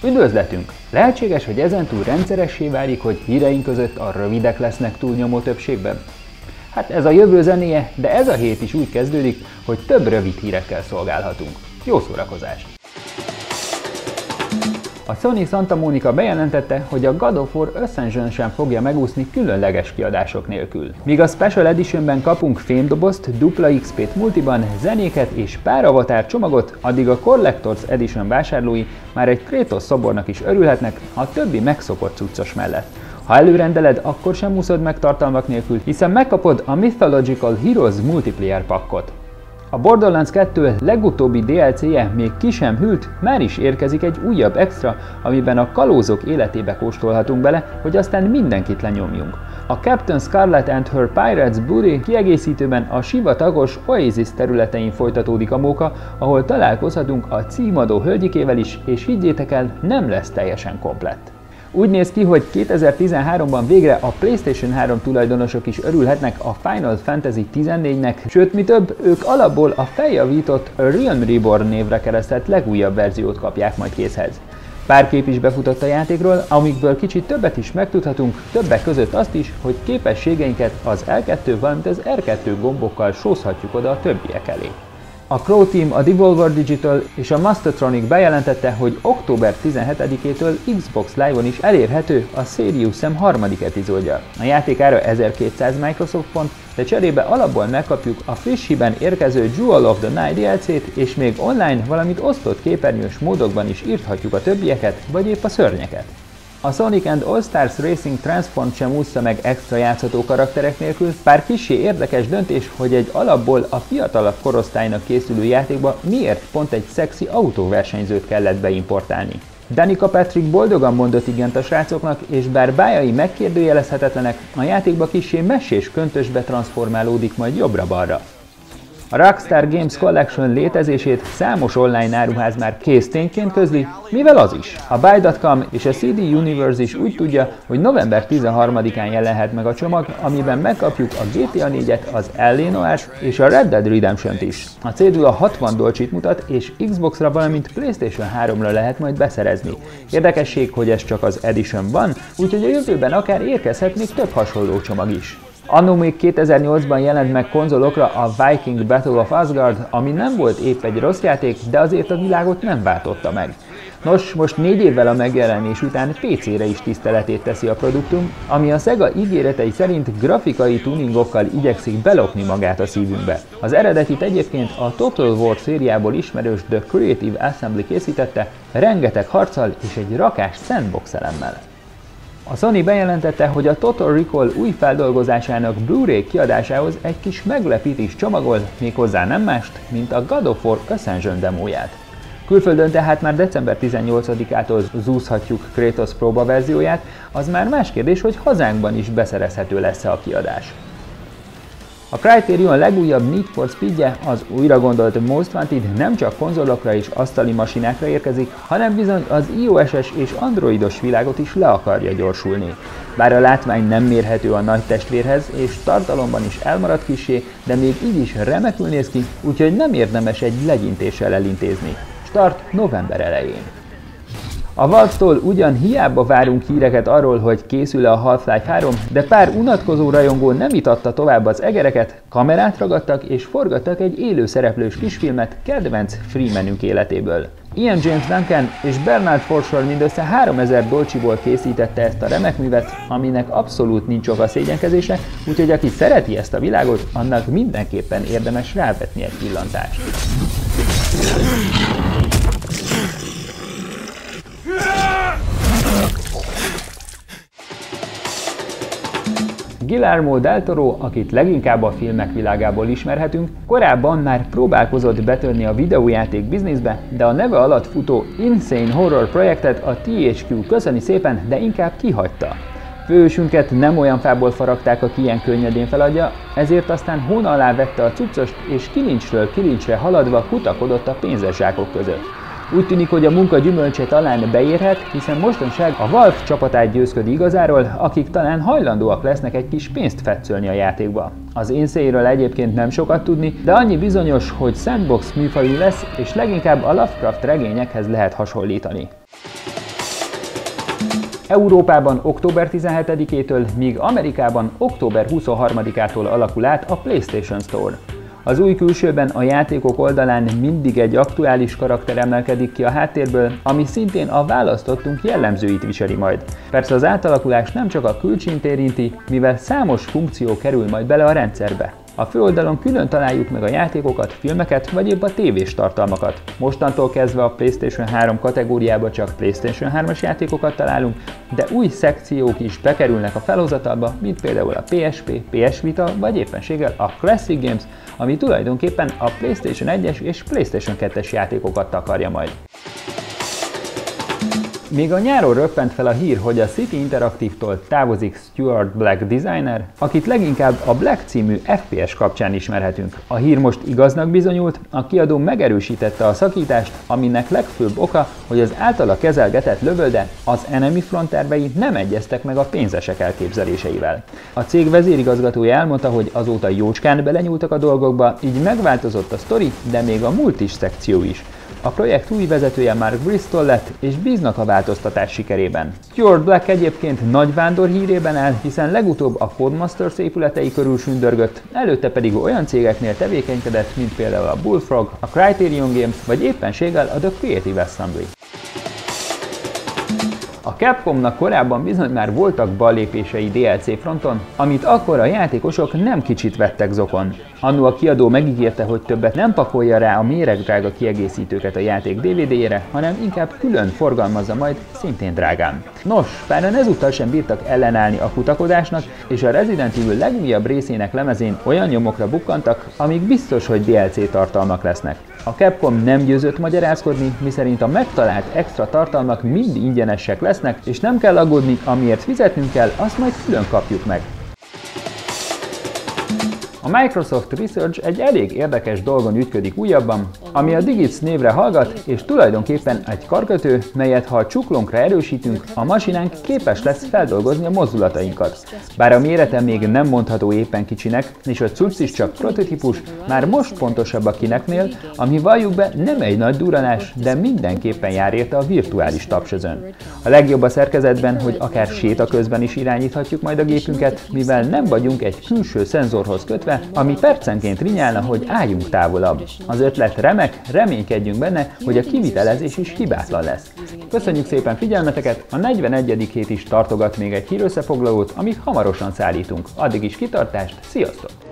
Üdvözletünk! Lehetséges, hogy ezentúl rendszeressé válik, hogy híreink között a rövidek lesznek túlnyomó többségben? Hát ez a jövő zenéje, de ez a hét is úgy kezdődik, hogy több rövid hírekkel szolgálhatunk. Jó szórakozást! A Sony Santa Monica bejelentette, hogy a God of War Ascension sem fogja megúszni különleges kiadások nélkül. Míg a Special Editionben kapunk fémdobozt, dupla XP-t multiban, zenéket és pár avatár csomagot, addig a Collector's Edition vásárlói már egy Kratos szobornak is örülhetnek a többi megszokott cuccos mellett. Ha előrendeled, akkor sem úszod meg tartalmak nélkül, hiszen megkapod a Mythological Heroes multiplayer pakkot. A Borderlands 2 legutóbbi DLC-je még ki sem hűlt, már is érkezik egy újabb extra, amiben a kalózok életébe kóstolhatunk bele, hogy aztán mindenkit lenyomjunk. A Captain Scarlet and Her Pirates Booty kiegészítőben a sivatagos Oasis területein folytatódik a móka, ahol találkozhatunk a címadó hölgyikével is, és higgyétek el, nem lesz teljesen komplett. Úgy néz ki, hogy 2013-ban végre a PlayStation 3 tulajdonosok is örülhetnek a Final Fantasy 14-nek, sőt mi több, ők alapból a feljavított Realm Reborn névre keresztelt legújabb verziót kapják majd készhez. Pár kép is befutott a játékról, amikből kicsit többet is megtudhatunk, többek között azt is, hogy képességeinket az L2, valamint az R2 gombokkal sózhatjuk oda a többiek elé. A Crow Team, a Devolver Digital és a Mastertronic bejelentette, hogy október 17-től Xbox Live-on is elérhető a Serious Sam harmadik epizódja. A játék ára 1200 Microsoft pont, de cserébe alapból megkapjuk a frissiben érkező Jewel of the Night DLC-t, és még online, valamint osztott képernyős módokban is írthatjuk a többieket, vagy épp a szörnyeket. A Sonic and All-Stars Racing Transform sem ússza meg extra játszható karakterek nélkül, pár kissé érdekes döntés, hogy egy alapból a fiatalabb korosztálynak készülő játékba miért pont egy szexi autóversenyzőt kellett beimportálni. Danica Patrick boldogan mondott igent a srácoknak, és bár bájai megkérdőjelezhetetlenek, a játékba kissé mesés köntösbe transformálódik majd jobbra-balra. A Rockstar Games Collection létezését számos online áruház már kész tényként közli, mivel az is. A Buy.com és a CD Universe is úgy tudja, hogy november 13-án jelenhet meg a csomag, amiben megkapjuk a GTA 4-et, az LA Noire-t és a Red Dead Redemption-t is. A cédula 60 dolcsit mutat, és Xbox-ra, valamint PlayStation 3-ra lehet majd beszerezni. Érdekesség, hogy ez csak az Edition van, úgyhogy a jövőben akár érkezhet még több hasonló csomag is. Anno még 2008-ban jelent meg konzolokra a Viking Battle of Asgard, ami nem volt épp egy rossz játék, de azért a világot nem váltotta meg. Nos, most 4 évvel a megjelenés után PC-re is tiszteletét teszi a produktum, ami a Sega ígéretei szerint grafikai tuningokkal igyekszik belopni magát a szívünkbe. Az eredetit egyébként a Total War szériából ismerős The Creative Assembly készítette, rengeteg harccal és egy rakás sandbox elemmel. A Sony bejelentette, hogy a Total Recall új feldolgozásának Blu-ray kiadásához egy kis meglepetés csomagol, méghozzá nem mást, mint a God of War Ascension demóját. Külföldön tehát már december 18-ától zúzhatjuk Kratos próba verzióját, az már más kérdés, hogy hazánkban is beszerezhető lesz-e a kiadás. A Criterion legújabb Need for Speedje, az újra gondolt Most Wanted nem csak konzolokra és asztali masinákra érkezik, hanem bizony az iOS-es és androidos világot is le akarja gyorsulni. Bár a látvány nem mérhető a nagy testvérhez, és tartalomban is elmarad kissé, de még így is remekül néz ki, úgyhogy nem érdemes egy legyintéssel elintézni. Start november elején. A Valve-tól ugyan hiába várunk híreket arról, hogy készül-e a Half-Life 3, de pár unatkozó rajongó nem itatta tovább az egereket, kamerát ragadtak és forgattak egy élő szereplős kisfilmet kedvenc freemenünk életéből. Ian James Duncan és Bernard Forshaw mindössze 3000 dolcsiból készítette ezt a remek művet, aminek abszolút nincs oka szégyenkezése, úgyhogy aki szereti ezt a világot, annak mindenképpen érdemes rávetni egy pillantást. Guillermo del Toro, akit leginkább a filmek világából ismerhetünk, korábban már próbálkozott betörni a videójáték bizniszbe, de a neve alatt futó Insane Horror projektet a THQ köszöni szépen, de inkább kihagyta. Főhősünket nem olyan fából faragták, aki ilyen könnyedén feladja, ezért aztán hóna alá vette a cuccost, és kilincsről kilincsre haladva kutakodott a pénzes zsákok között. Úgy tűnik, hogy a munka gyümölcse talán beérhet, hiszen mostanság a Valve csapatát győzködi igazáról, akik talán hajlandóak lesznek egy kis pénzt fetszölni a játékba. Az Insane-ről egyébként nem sokat tudni, de annyi bizonyos, hogy sandbox műfajú lesz, és leginkább a Lovecraft regényekhez lehet hasonlítani. Európában október 17-től, míg Amerikában október 23-ától alakul át a PlayStation Store. Az új külsőben a játékok oldalán mindig egy aktuális karakter emelkedik ki a háttérből, ami szintén a választottunk jellemzőit viseli majd. Persze az átalakulás nem csak a külcsínt érinti, mivel számos funkció kerül majd bele a rendszerbe. A főoldalon külön találjuk meg a játékokat, filmeket vagy épp a tévés tartalmakat. Mostantól kezdve a PlayStation 3 kategóriába csak PlayStation 3-as játékokat találunk, de új szekciók is bekerülnek a felhozatalba, mint például a PSP, PS Vita vagy éppenséggel a Classic Games, ami tulajdonképpen a PlayStation 1-es és PlayStation 2-es játékokat takarja majd. Még a nyáron röppent fel a hír, hogy a City Interactive-tól távozik Stuart Black designer, akit leginkább a Black című FPS kapcsán ismerhetünk. A hír most igaznak bizonyult, a kiadó megerősítette a szakítást, aminek legfőbb oka, hogy az általa kezelgetett lövölde, az Enemy Front tervei nem egyeztek meg a pénzesek elképzeléseivel. A cég vezérigazgatója elmondta, hogy azóta jócskán belenyúltak a dolgokba, így megváltozott a sztori, de még a multis szekció is. A projekt új vezetője Mark Bristol lett, és bíznak a változtatás sikerében. Stuart Black egyébként nagy vándor hírében áll, hiszen legutóbb a Codemasters épületei körül sündörgött, előtte pedig olyan cégeknél tevékenykedett, mint például a Bullfrog, a Criterion Games, vagy éppenséggel a The Creative Assembly. A Capcomnak korábban bizony már voltak ballépései DLC fronton, amit akkor a játékosok nem kicsit vettek zokon. Anno a kiadó megígérte, hogy többet nem pakolja rá a méregdrága kiegészítőket a játék DVD-jére, hanem inkább külön forgalmazza majd, szintén drágán. Nos, páran ezúttal sem bírtak ellenállni a kutakodásnak, és a Resident Evil legújabb részének lemezén olyan nyomokra bukkantak, amik biztos, hogy DLC tartalmak lesznek. A Capcom nem győzött magyarázkodni, miszerint a megtalált extra tartalmak mind ingyenesek lesznek, és nem kell aggódni, amiért fizetnünk kell, azt majd külön kapjuk meg. A Microsoft Research egy elég érdekes dolgon ügyködik újabban, ami a Digits névre hallgat, és tulajdonképpen egy karkötő, melyet ha a csuklónkra erősítünk, a masinánk képes lesz feldolgozni a mozdulatainkat. Bár a mérete még nem mondható éppen kicsinek, és a cucc is csak prototípus, már most pontosabb a Kinectnél, ami valljuk be nem egy nagy durranás, de mindenképpen jár érte a virtuális tapsözön. A legjobb a szerkezetben, hogy akár séta közben is irányíthatjuk majd a gépünket, mivel nem vagyunk egy külső szenzorhoz kötve, ami percenként rinyálna, hogy álljunk távolabb. Az ötlet remek, reménykedjünk benne, hogy a kivitelezés is hibátlan lesz. Köszönjük szépen figyelmeteket, a 41. hét is tartogat még egy hírösszefoglalót, amit hamarosan szállítunk. Addig is kitartást, sziasztok!